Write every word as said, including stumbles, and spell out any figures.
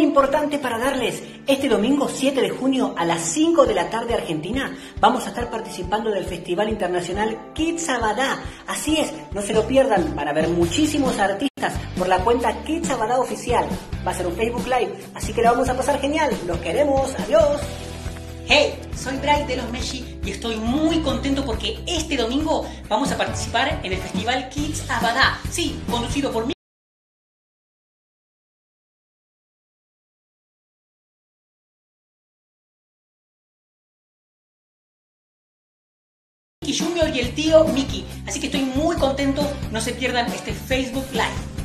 importante para darles. Este domingo siete de junio a las cinco de la tarde Argentina vamos a estar participando del Festival Internacional Kids Abadá. Así es, no se lo pierdan, van a ver muchísimos artistas por la cuenta Kids Abadá Oficial. Va a ser un Facebook Live, así que la vamos a pasar genial. Los queremos, adiós. Hey, soy Bray de los Messi y estoy muy contento porque este domingo vamos a participar en el Festival Kids Abadá. Sí, conducido por mí. Junior y el tío Mickey. Así que estoy muy contento, no se pierdan este Facebook Live.